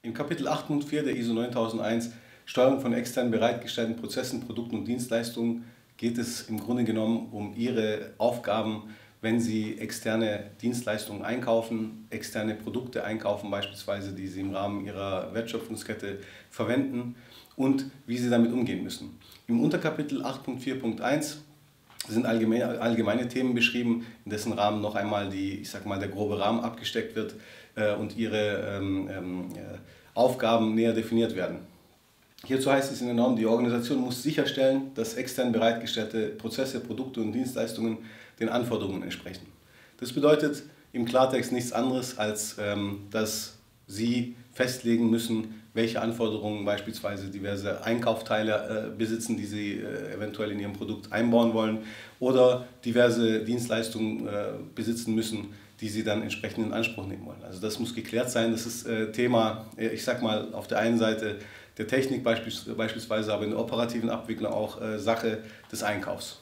Im Kapitel 8.4 der ISO 9001 Steuerung von extern bereitgestellten Prozessen, Produkten und Dienstleistungen geht es im Grunde genommen um Ihre Aufgaben, wenn Sie externe Dienstleistungen einkaufen, externe Produkte einkaufen beispielsweise, die Sie im Rahmen Ihrer Wertschöpfungskette verwenden und wie Sie damit umgehen müssen. Im Unterkapitel 8.4.1 sind allgemeine Themen beschrieben, in dessen Rahmen noch einmal der grobe Rahmen abgesteckt wird und Ihre Aufgaben näher definiert werden. Hierzu heißt es in der Norm, die Organisation muss sicherstellen, dass extern bereitgestellte Prozesse, Produkte und Dienstleistungen den Anforderungen entsprechen. Das bedeutet im Klartext nichts anderes, als dass Sie festlegen müssen, welche Anforderungen beispielsweise diverse Einkaufsteile besitzen, die Sie eventuell in Ihrem Produkt einbauen wollen, oder diverse Dienstleistungen besitzen müssen, die Sie dann entsprechend in Anspruch nehmen wollen. Also das muss geklärt sein. Das ist Thema, ich sag mal, auf der einen Seite der Technik beispielsweise, aber in der operativen Abwicklung auch Sache des Einkaufs.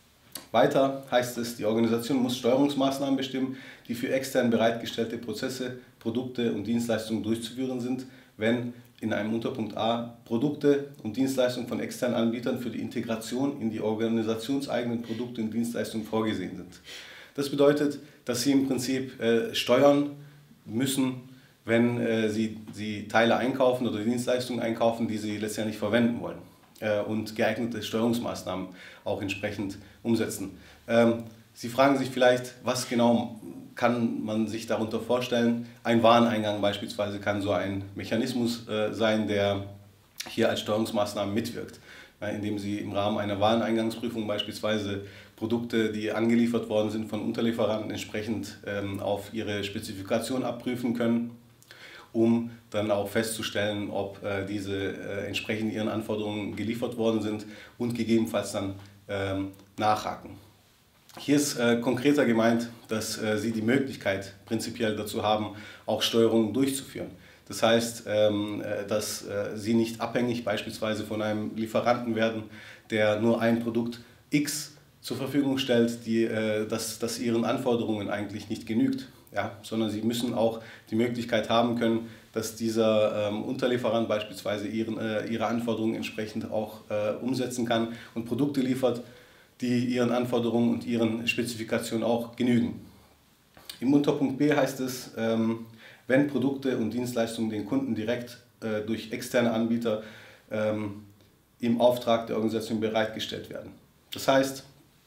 Weiter heißt es, die Organisation muss Steuerungsmaßnahmen bestimmen, die für extern bereitgestellte Prozesse, Produkte und Dienstleistungen durchzuführen sind, wenn in einem Unterpunkt A Produkte und Dienstleistungen von externen Anbietern für die Integration in die organisationseigenen Produkte und Dienstleistungen vorgesehen sind. Das bedeutet, dass Sie im Prinzip steuern müssen, wenn Sie Teile einkaufen oder Dienstleistungen einkaufen, die Sie letztendlich verwenden wollen und geeignete Steuerungsmaßnahmen auch entsprechend umsetzen. Sie fragen sich vielleicht, was genau kann man sich darunter vorstellen? Ein Wareneingang beispielsweise kann so ein Mechanismus sein, der hier als Steuerungsmaßnahme mitwirkt, indem Sie im Rahmen einer Wareneingangsprüfung beispielsweise Produkte, die angeliefert worden sind von Unterlieferanten, entsprechend auf ihre Spezifikation abprüfen können, um dann auch festzustellen, ob diese entsprechend ihren Anforderungen geliefert worden sind und gegebenenfalls dann nachhaken. Hier ist konkreter gemeint, dass Sie die Möglichkeit prinzipiell dazu haben, auch Steuerungen durchzuführen. Das heißt, dass Sie nicht abhängig beispielsweise von einem Lieferanten werden, der nur ein Produkt X zur Verfügung stellt, das Ihren Anforderungen eigentlich nicht genügt. Ja, sondern Sie müssen auch die Möglichkeit haben können, dass dieser Unterlieferant beispielsweise ihre Anforderungen entsprechend auch umsetzen kann und Produkte liefert, die Ihren Anforderungen und Ihren Spezifikationen auch genügen. Im Unterpunkt B heißt es, wenn Produkte und Dienstleistungen den Kunden direkt durch externe Anbieter im Auftrag der Organisation bereitgestellt werden. Das heißt,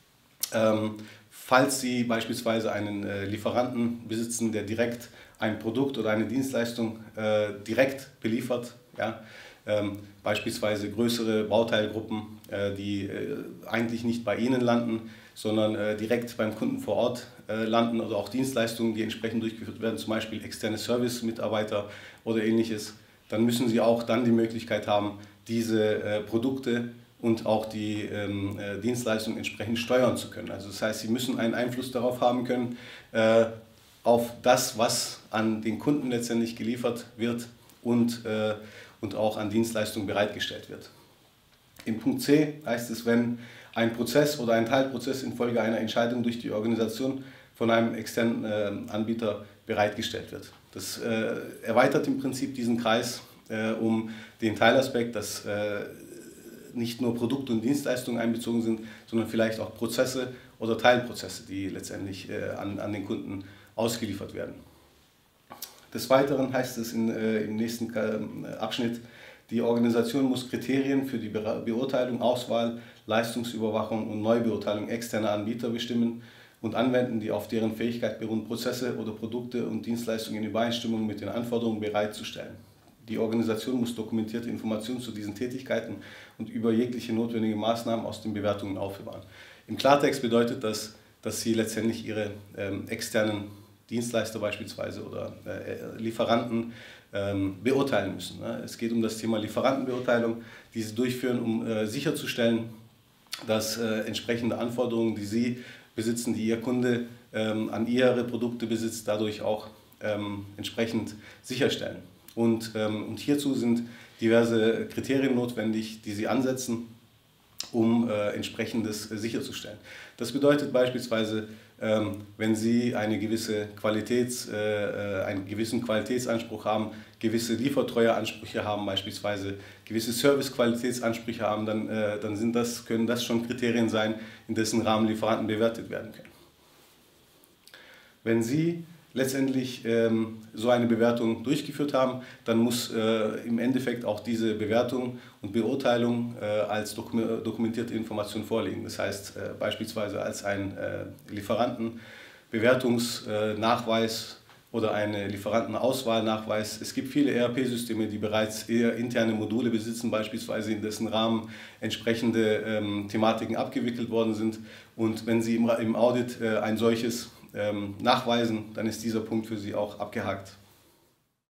falls Sie beispielsweise einen Lieferanten besitzen, der direkt ein Produkt oder eine Dienstleistung direkt beliefert, ja, beispielsweise größere Bauteilgruppen, die eigentlich nicht bei Ihnen landen, sondern direkt beim Kunden vor Ort landen, oder auch Dienstleistungen, die entsprechend durchgeführt werden, zum Beispiel externe Service-Mitarbeiter oder ähnliches, dann müssen Sie auch dann die Möglichkeit haben, diese Produkte und auch die Dienstleistung entsprechend steuern zu können. Also das heißt, Sie müssen einen Einfluss darauf haben können, auf das, was an den Kunden letztendlich geliefert wird und auch an Dienstleistungen bereitgestellt wird. Im Punkt C heißt es, wenn ein Prozess oder ein Teilprozess infolge einer Entscheidung durch die Organisation von einem externen Anbieter bereitgestellt wird. Das erweitert im Prinzip diesen Kreis um den Teilaspekt, dass nicht nur Produkte und Dienstleistungen einbezogen sind, sondern vielleicht auch Prozesse oder Teilprozesse, die letztendlich an den Kunden ausgeliefert werden. Des Weiteren heißt es im nächsten Abschnitt, die Organisation muss Kriterien für die Beurteilung, Auswahl, Leistungsüberwachung und Neubeurteilung externer Anbieter bestimmen und anwenden, die auf deren Fähigkeit beruhen, Prozesse oder Produkte und Dienstleistungen in Übereinstimmung mit den Anforderungen bereitzustellen. Die Organisation muss dokumentierte Informationen zu diesen Tätigkeiten und über jegliche notwendige Maßnahmen aus den Bewertungen aufbewahren. Im Klartext bedeutet das, dass Sie letztendlich Ihre externen Dienstleister beispielsweise oder Lieferanten beurteilen müssen. Es geht um das Thema Lieferantenbeurteilung, die Sie durchführen, um sicherzustellen, dass entsprechende Anforderungen, die Sie besitzen, die Ihr Kunde an Ihre Produkte besitzt, dadurch auch entsprechend sicherstellen. Und hierzu sind diverse Kriterien notwendig, die Sie ansetzen, um entsprechendes sicherzustellen. Das bedeutet beispielsweise, Wenn Sie einen gewissen Qualitätsanspruch haben, gewisse Liefertreueansprüche haben, beispielsweise gewisse Servicequalitätsansprüche haben, dann können das schon Kriterien sein, in dessen Rahmen Lieferanten bewertet werden können. Wenn Sie letztendlich so eine Bewertung durchgeführt haben, dann muss im Endeffekt auch diese Bewertung und Beurteilung als dokumentierte Information vorliegen. Das heißt beispielsweise als ein Lieferantenbewertungsnachweis oder eine Lieferantenauswahlnachweis. Es gibt viele ERP-Systeme, die bereits eher interne Module besitzen, beispielsweise in dessen Rahmen entsprechende Thematiken abgewickelt worden sind. Und wenn Sie im Audit ein solches nachweisen, dann ist dieser Punkt für Sie auch abgehakt.